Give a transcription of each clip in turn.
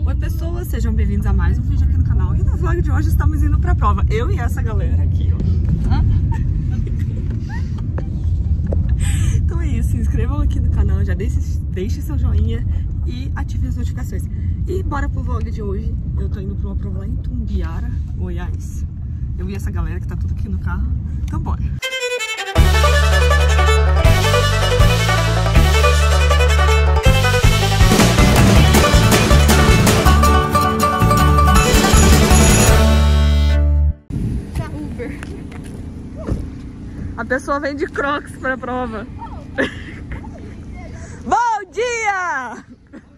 Oi pessoas, sejam bem-vindos a mais um vídeo aqui no canal. E no vlog de hoje estamos indo pra prova. Eu e essa galera aqui, ó. Então é isso, se inscrevam aqui no canal, já deixe seu joinha e ative as notificações. E bora pro vlog de hoje. Eu tô indo pra uma prova lá em Tumbiara, Goiás. Eu e essa galera que tá tudo aqui no carro. Então bora. A pessoa vem de Crocs pra prova. Bom dia!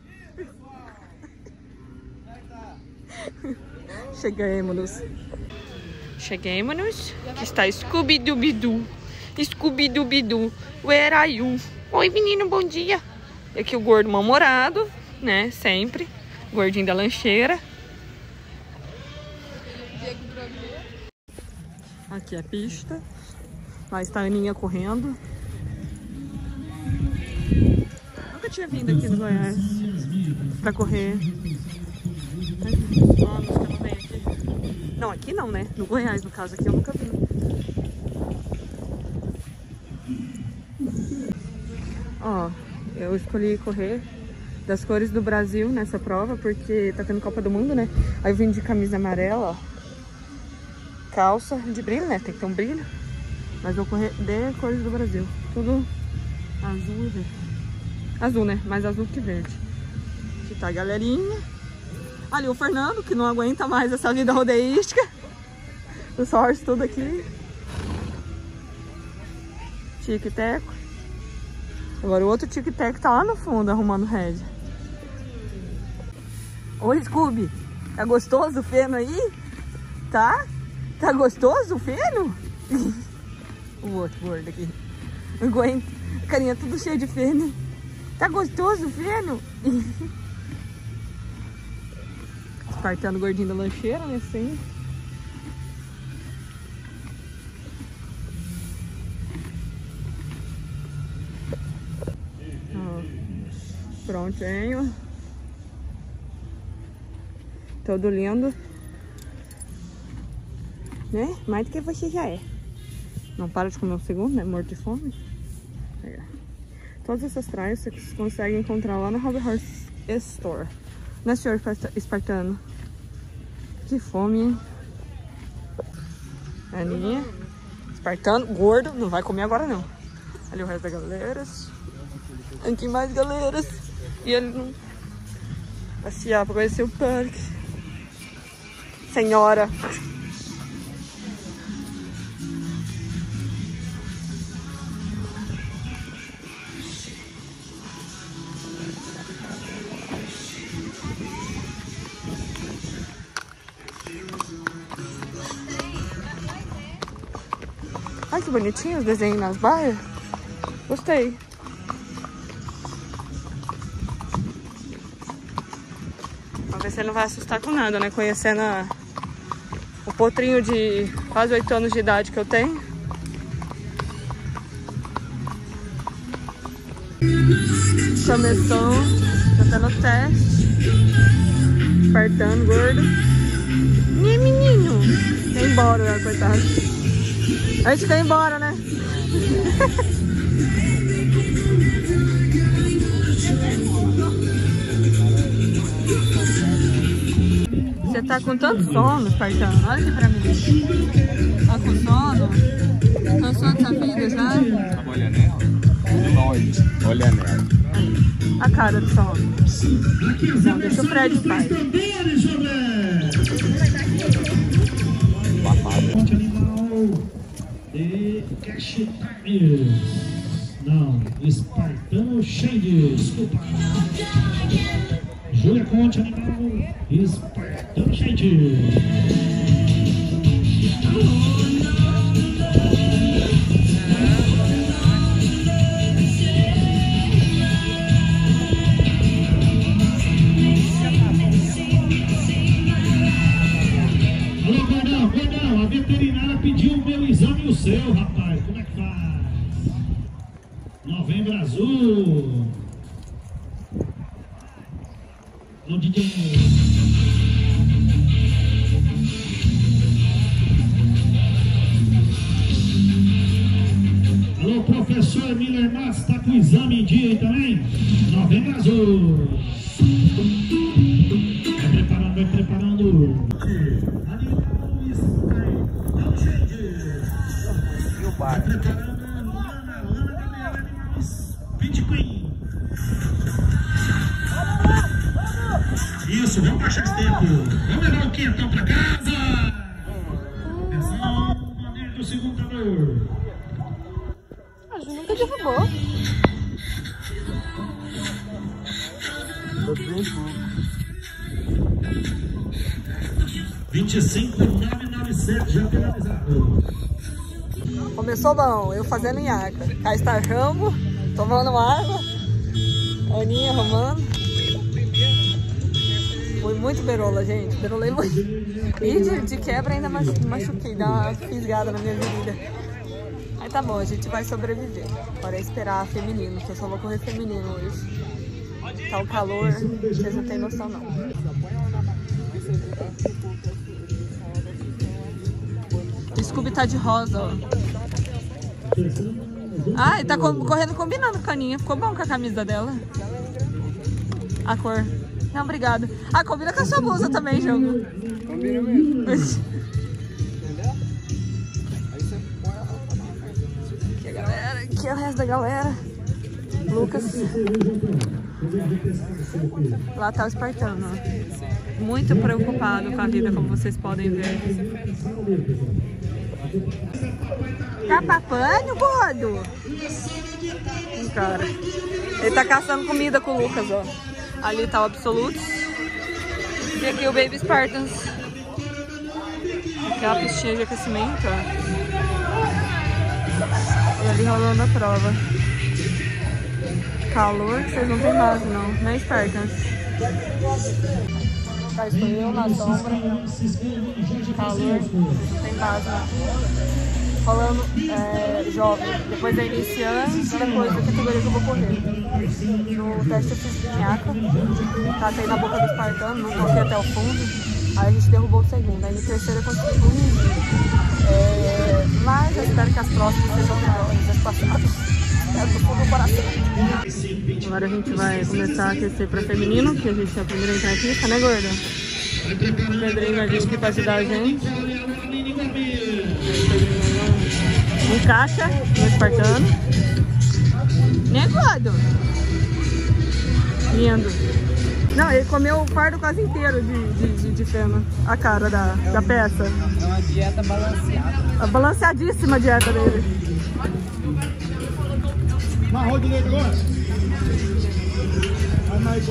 Chegamos. Que está Scooby-Dooby-Doo. Scooby-Dooby-Doo. Where are you? Oi, menino, bom dia. E aqui o gordo mal-humorado, né? Sempre. Gordinho da lancheira. Aqui é a pista. Lá está a Aninha correndo. Nunca tinha vindo aqui no Goiás pra correr. Não, aqui não, né? No Goiás, no caso, aqui eu nunca vim. Ó, eu escolhi correr das cores do Brasil nessa prova, porque tá tendo Copa do Mundo, né? Aí eu vim de camisa amarela, ó. Calça de brilho, né? Tem que ter um brilho. Mas vou correr de cores do Brasil. Tudo azul e verde. Azul, né? Mais azul que verde. Aqui tá a galerinha. Ali o Fernando, que não aguenta mais essa vida rodeística. Os horses tudo aqui. Tic-teco. Agora o outro tic-teco tá lá no fundo, arrumando rédea. Oi, Scooby. Tá gostoso o feno aí? Tá? Tá gostoso o feno? O outro gordo aqui. Não aguento. A carinha tudo cheia de feno. Tá gostoso o feno? Espartando o gordinho da lancheira, né? Assim. Ó, prontinho. Todo lindo. Né? Mais do que você já é. Não para de comer um segundo, né? Morto de fome. Aí, todas essas traias você consegue encontrar lá no Hobby Horse Store. Né, senhor espartano? Que fome, hein? Aninha. Espartano, gordo. Não vai comer agora, não. Ali o resto da galera. Aqui mais galeras. E ele não... passear pra conhecer o parque. Senhora. Ai, que bonitinho os desenhos nas baias. Gostei. Vamos ver se ele não vai assustar com nada, né? Conhecendo o potrinho de quase 8 anos de idade que eu tenho. Começou, já tá no teste. Espartano, gordo. Né, menino? Quer ir embora, né, coitado. A gente quer ir embora, né? Você tá com tanto sono, Espartano. Olha aqui pra mim. Tá com sono? Cansou dessa vida já? Olha nela. Olha nela. A cara do sono. Não, deixa o Fred em paz. E Cash Times. Não, Espartano Shade. Desculpa. Júlia Conte Animal. Espartano Shade. Alô, Gordão, a veterinária pediu o meu exame e o seu, rapaz. Como é que faz? Novembro Azul. No dia Alô, professor Miller Matos, está com o exame em dia aí também? Novembro Azul. Vai preparando, vai preparando. Animal Sky, não change. Vai preparando Lana Gabriela, Animais Pit Queen. Isso, vamos baixar esse tempo. Vamos levar o quentão pra casa. Atenção, manejo do segundo tambor. A Ju nunca derrubou. $25.997 já finalizado. Começou bom, eu fazendo nhaca. Cá está Rambo, tomando água. Aninha arrumando. Foi muito berola, gente. Berolei muito. E de quebra ainda machuquei, dá uma fisgada na minha virilha. Aí tá bom, a gente vai sobreviver. Agora é esperar feminino, que eu só vou correr feminino hoje. Tá o calor, vocês não tem noção não. O Scooby tá de rosa, ó. Ah, ele tá correndo combinando com a Aninha. Ficou bom com a camisa dela. A cor. Não, obrigada. Ah, combina com a sua blusa também, jogo. Combina mesmo. Aqui a galera, aqui é o resto da galera. Lucas. Lá tá o espartano, ó. Muito preocupado com a vida, como vocês podem ver. Tá papando, gordo? Cara, ele tá caçando comida com o Lucas, ó. Ali tá o Absolutos. E aqui o Baby Spartans. Aqui é uma pistinha de aquecimento, ó. E ali rolando a prova. Calor, vocês não tem base não, né, Spartans? Cá estou eu na sombra. Calor, não tem base não. Rolando jovem, depois é iniciante, depois da categoria que eu vou correr. No teste eu fiz nhaca, catei na boca do espartano, não toquei até o fundo, aí a gente derrubou o segundo, aí no terceiro eu consegui fugir. Mas eu espero que as próximas sejam melhores, as passadas. Espero do fundo do coração. Agora a gente vai começar a aquecer para feminino, que a gente é a primeira a entrar aqui, tá, né, gorda? O Pedrinho vai vir aqui pra ajudar a gente. Encaixa no espartano. Negado. Lindo. Não, ele comeu o fardo quase inteiro de feno. A cara da peça. É uma dieta balanceada. A balanceadíssima a dieta dele. Marrou direito agora? Vai mais.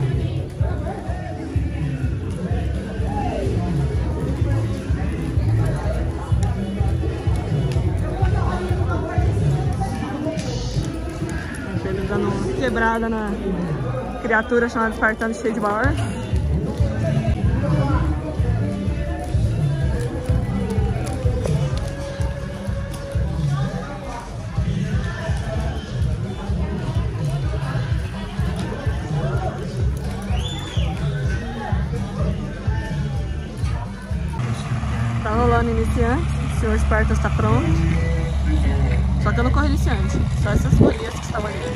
Ele dando quebrada na criatura chamada espartano cheio de bar. Tá rolando iniciante, o senhor Spartans está pronto. Só que eu não corro iniciante, só essas folhinhas que estão ali.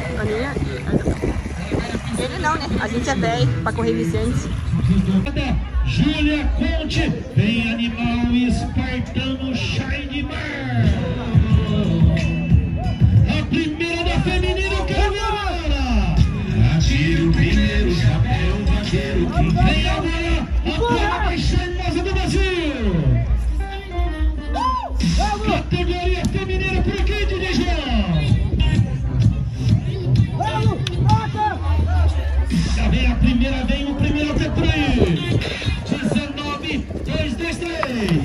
Ele não, né? A gente é velho pra correr iniciante. Júlia Conte, vem animal espartano Shine Bar. A primeira da feminina, eu quero ver agora. Atire o primeiro chapéu, vaqueiro, vem agora a prova mais charmosa do Brasil. Categoria feminina por aqui, DJ João. Já vem a primeira, vem o primeiro Petri. 19-2-2-3.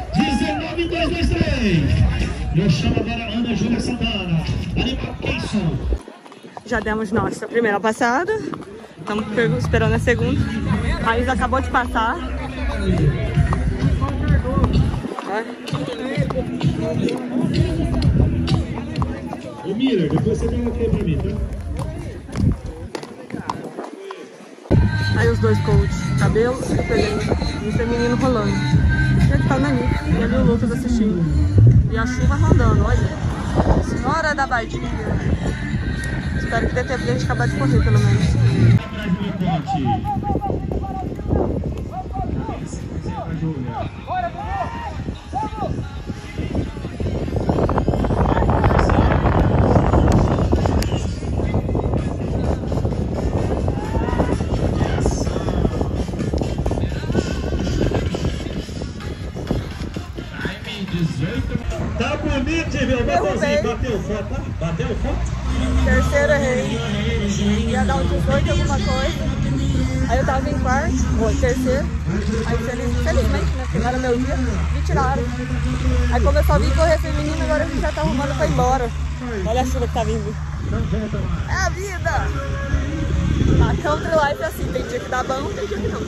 19-2-2-3. Eu chamo agora Ana Júlia Santana. Animal Keyson. Já demos nossa primeira passada. Estamos esperando a segunda. A Isa acabou de passar. Ô Miller, depois você dá um ok pra mim, tá? Aí os dois coach, cabelo e o feminino rolando. E aqui tá a Nani, e ali o Lucas assistindo. E a chuva rodando, olha. Senhora da Badia. Espero que dê tempo de a gente acabar de correr, pelo menos. Atrás do Lecote. Tá bonito, meu. Bateu foto, tá? Bateu foto? Terceiro errei. Ia dar um 18 alguma coisa. Aí eu tava em quarto, ou terceiro. Aí felizmente, né? Porque não era meu dia, me tiraram. Aí começou a vir correr feminino, agora a gente já tá arrumando pra ir embora. Olha a chuva que tá vindo. É a vida! A country life é assim, tem dia que dá bom, tem dia que não.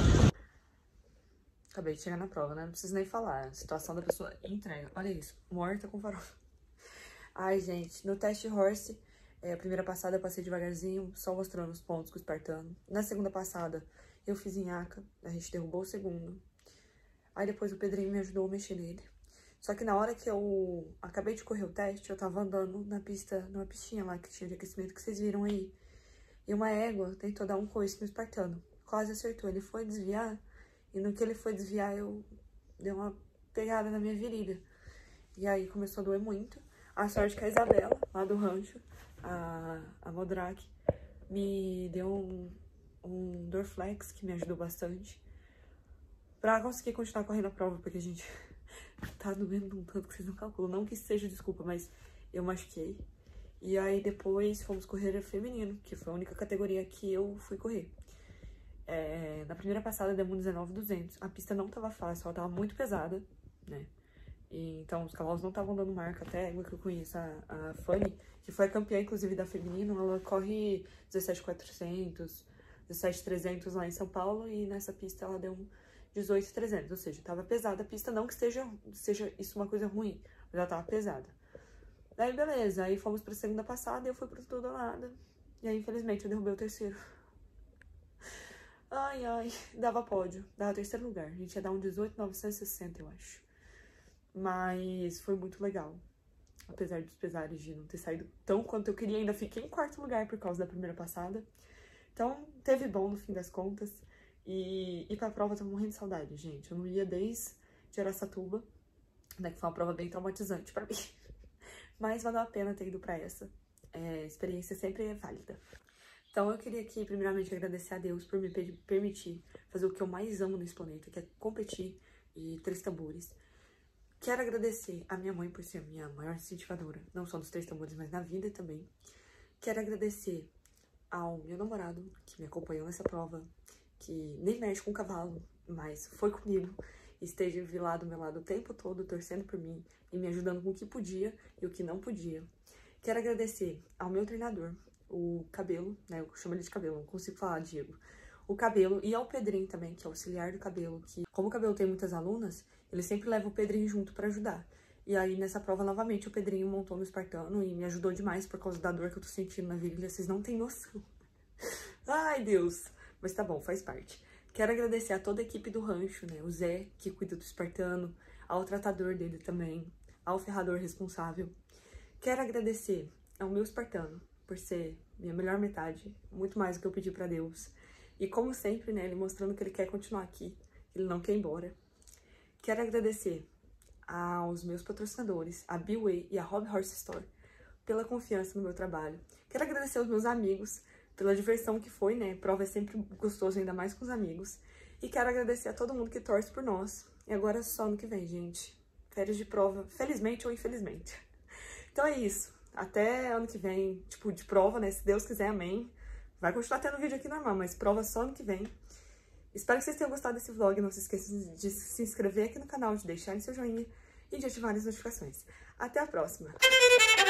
Acabei de chegar na prova, né? Não preciso nem falar. A situação da pessoa entrega. Olha isso, morta com farol. Ai, gente, no teste horse, a primeira passada eu passei devagarzinho, só mostrando os pontos com o espartano. Na segunda passada, eu fiz nhaca, a gente derrubou o segundo. Aí depois o Pedrinho me ajudou a mexer nele. Só que na hora que eu acabei de correr o teste, eu tava andando na pista, numa pistinha lá que tinha de aquecimento que vocês viram aí. E uma égua tentou dar um coice no espartano. Quase acertou, ele foi desviar. E no que ele foi desviar, eu dei uma pegada na minha virilha. E aí começou a doer muito. A sorte que a Isabela, lá do rancho, a Modrak, me deu um Dorflex, que me ajudou bastante. Pra conseguir continuar correndo a prova, porque, gente, tá doendo um tanto que vocês não calculam. Não que isso seja desculpa, mas eu machuquei. E aí depois fomos correr feminino, que foi a única categoria que eu fui correr. Na primeira passada deu um 19.200. A pista não tava fácil, ela tava muito pesada, né? E, então os cavalos não estavam dando marca. Até a égua que eu conheço, a Fanny, que foi a campeã, inclusive, da feminino, ela corre 17.400, 17.300 lá em São Paulo, e nessa pista ela deu um 18.300, ou seja, tava pesada a pista, não que seja isso uma coisa ruim, mas ela tava pesada. Daí, beleza, aí fomos pra segunda passada e eu fui pro tudo ou nada. E aí, infelizmente, eu derrubei o terceiro. Ai, ai, dava pódio, dava terceiro lugar. A gente ia dar um 18.960, eu acho. Mas foi muito legal. Apesar dos pesares de não ter saído tão quanto eu queria, ainda fiquei em quarto lugar por causa da primeira passada. Então, teve bom no fim das contas. E pra prova eu tô morrendo de saudade, gente. Eu não ia desde Araçatuba, né, que foi uma prova bem traumatizante pra mim. Mas valeu a pena ter ido pra essa. A experiência sempre é válida. Então eu queria aqui, primeiramente, agradecer a Deus por me permitir fazer o que eu mais amo nesse planeta, que é competir e 3 tambores. Quero agradecer a minha mãe por ser a minha maior incentivadora, não só nos 3 tambores, mas na vida também. Quero agradecer ao meu namorado, que me acompanhou nessa prova, que nem mexe com o cavalo, mas foi comigo, esteve lá do meu lado o tempo todo, torcendo por mim e me ajudando com o que podia e o que não podia. Quero agradecer ao meu treinador, o Cabelo, né, eu chamo ele de Cabelo, não consigo falar, Diego. O Cabelo, e ao Pedrinho também, que é auxiliar do Cabelo, que como o Cabelo tem muitas alunas, ele sempre leva o Pedrinho junto pra ajudar. E aí, nessa prova, novamente, o Pedrinho montou no espartano e me ajudou demais por causa da dor que eu tô sentindo na virilha, vocês não têm noção. Ai, Deus! Mas tá bom, faz parte. Quero agradecer a toda a equipe do rancho, né, o Zé, que cuida do espartano, ao tratador dele também, ao ferrador responsável. Quero agradecer ao meu espartano, por ser minha melhor metade, muito mais do que eu pedi pra Deus. E como sempre, né, ele mostrando que ele quer continuar aqui, ele não quer ir embora. Quero agradecer aos meus patrocinadores, a B-Way e a Hobby Horse Store, pela confiança no meu trabalho. Quero agradecer aos meus amigos, pela diversão que foi, né, prova é sempre gostoso, ainda mais com os amigos. E quero agradecer a todo mundo que torce por nós. E agora só ano que vem, gente. Férias de prova, felizmente ou infelizmente. Então é isso. Até ano que vem, tipo, de prova, né? Se Deus quiser, amém. Vai continuar tendo vídeo aqui normal, mas prova só ano que vem. Espero que vocês tenham gostado desse vlog. Não se esqueçam de se inscrever aqui no canal, de deixarem seu joinha e de ativar as notificações. Até a próxima!